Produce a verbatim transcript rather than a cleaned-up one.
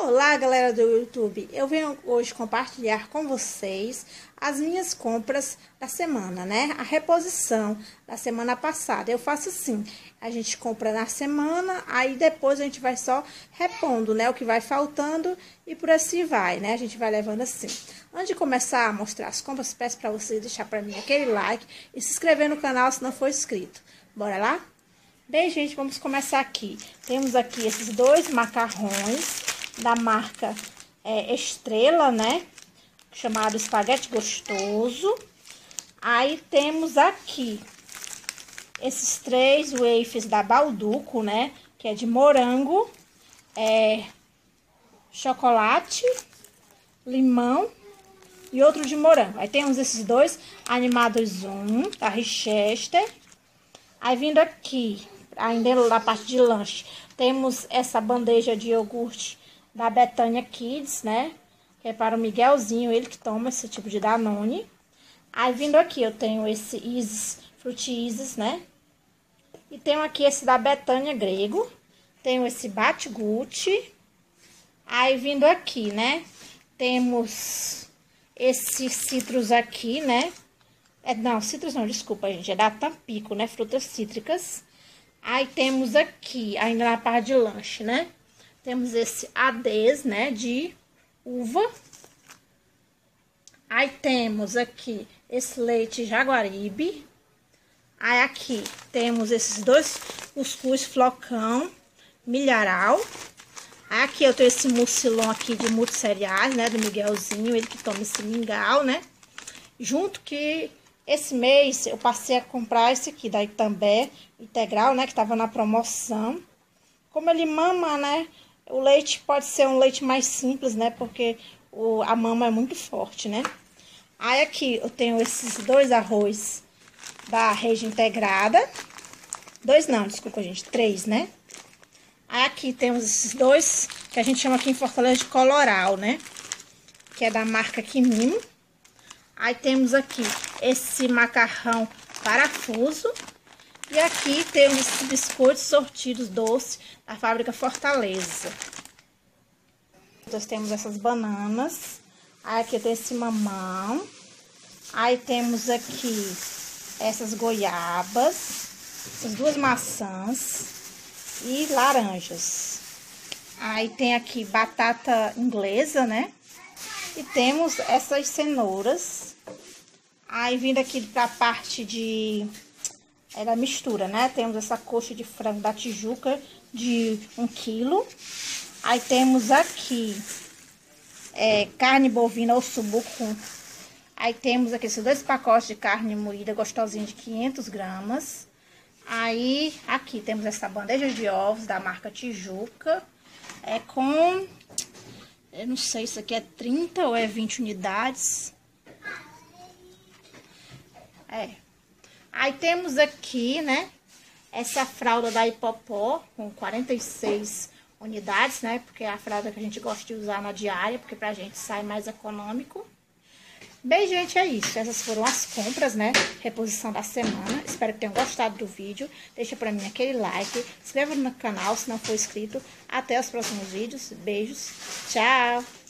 Olá, galera do YouTube, eu venho hoje compartilhar com vocês as minhas compras da semana, né? A reposição da semana passada. Eu faço assim, a gente compra na semana, aí depois a gente vai só repondo, né? O que vai faltando e por assim vai, né? A gente vai levando assim. Antes de começar a mostrar as compras, peço para vocês deixar para mim aquele like e se inscrever no canal se não for inscrito. Bora lá? Bem, gente, vamos começar aqui. Temos aqui esses dois macarrões da marca é, Estrela, né? Chamado Espaguete Gostoso. Aí temos aqui esses três wafers da Balduco, né? Que é de morango, é, chocolate, limão e outro de morango. Aí temos esses dois animados um, da Richester. Aí vindo aqui, ainda na parte de lanche, temos essa bandeja de iogurte da Betânia Kids, né? Que é para o Miguelzinho, ele que toma esse tipo de Danone. Aí vindo aqui eu tenho esse Isis, Fruit Isis, né? E tenho aqui esse da Betânia Grego. Tenho esse Bate-Gucci. Aí vindo aqui, né? Temos esse Citrus aqui, né? É, não, Citrus não, desculpa, gente. É da Tampico, né? Frutas cítricas. Aí temos aqui, ainda na parte de lanche, né? Temos esse Ades, né, de uva. Aí temos aqui esse leite Jaguaribe. Aí aqui temos esses dois cuscuz flocão milharal. Aí aqui eu tenho esse mucilon aqui de multissereais, né, do Miguelzinho, ele que toma esse mingau, né. Junto que esse mês eu passei a comprar esse aqui da Itambé integral, né, que tava na promoção. Como ele mama, né, o leite pode ser um leite mais simples, né? Porque o, a mama é muito forte, né? Aí aqui eu tenho esses dois arroz da Rede Integrada. Dois não, desculpa, gente. Três, né? Aí aqui temos esses dois, que a gente chama aqui em Fortaleza de Coloral, né? Que é da marca Quimimo. Aí temos aqui esse macarrão parafuso. E aqui temos esses biscoitos sortidos doce da fábrica Fortaleza. Nós temos essas bananas. Aí aqui tem esse mamão. Aí temos aqui essas goiabas. Essas duas maçãs. E laranjas. Aí tem aqui batata inglesa, né? E temos essas cenouras. Aí vindo aqui pra parte de... é da mistura, né? Temos essa coxa de frango da Tijuca de um quilo. Aí temos aqui é, carne bovina ou subuco. Aí temos aqui esses dois pacotes de carne moída gostosinha de quinhentos gramas. Aí aqui temos essa bandeja de ovos da marca Tijuca. É com, eu não sei, isso aqui é trinta ou é vinte unidades. É. Aí temos aqui, né, essa fralda da Hipopó com quarenta e seis unidades, né, porque é a fralda que a gente gosta de usar na diária, porque pra gente sai mais econômico. Bem, gente, é isso. Essas foram as compras, né, reposição da semana. Espero que tenham gostado do vídeo. Deixa pra mim aquele like, se inscreva no canal se não for inscrito. Até os próximos vídeos. Beijos. Tchau.